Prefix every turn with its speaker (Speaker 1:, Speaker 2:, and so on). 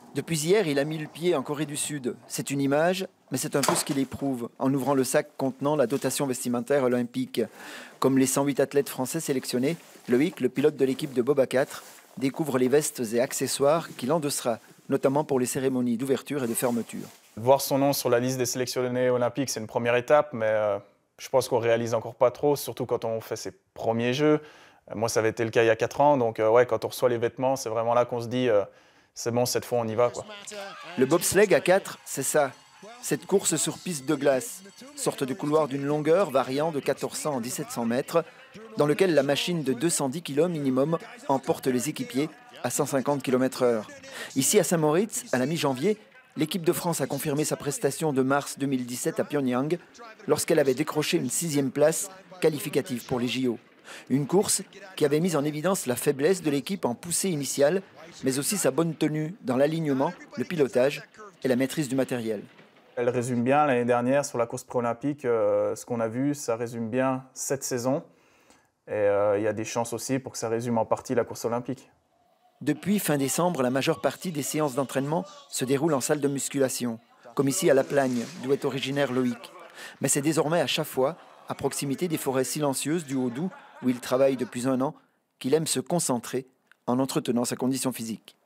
Speaker 1: Depuis hier, il a mis le pied en Corée du Sud. C'est une image, mais c'est un peu ce qu'il éprouve en ouvrant le sac contenant la dotation vestimentaire olympique. Comme les 108 athlètes français sélectionnés, Loïc, le pilote de l'équipe de Bob à 4, découvre les vestes et accessoires qu'il endossera, notamment pour les cérémonies d'ouverture et de fermeture.
Speaker 2: Voir son nom sur la liste des sélectionnés olympiques, c'est une première étape, mais je pense qu'on réalise encore pas trop, surtout quand on fait ses premiers jeux. Moi, ça avait été le cas il y a 4 ans, donc ouais, quand on reçoit les vêtements, c'est vraiment là qu'on se dit c'est bon, cette fois on y va, quoi.
Speaker 1: Le bobsleigh à 4, c'est ça. Cette course sur piste de glace, sorte de couloir d'une longueur variant de 1400 en 1700 mètres, dans lequel la machine de 210 kg minimum emporte les équipiers à 150 km/h. Ici à Saint-Moritz, à la mi-janvier, l'équipe de France a confirmé sa prestation de mars 2017 à Pyongyang, lorsqu'elle avait décroché une 6e place qualificative pour les JO. Une course qui avait mis en évidence la faiblesse de l'équipe en poussée initiale, mais aussi sa bonne tenue dans l'alignement, le pilotage et la maîtrise du matériel.
Speaker 2: Elle résume bien l'année dernière sur la course pré-olympique, ce qu'on a vu, ça résume bien cette saison. Et il y a des chances aussi pour que ça résume en partie la course olympique.
Speaker 1: Depuis fin décembre, la majeure partie des séances d'entraînement se déroule en salle de musculation, comme ici à La Plagne, d'où est originaire Loïc. Mais c'est désormais à chaque fois, à proximité des forêts silencieuses du Haut-Doubs, où il travaille depuis 1 an, qu'il aime se concentrer en entretenant sa condition physique.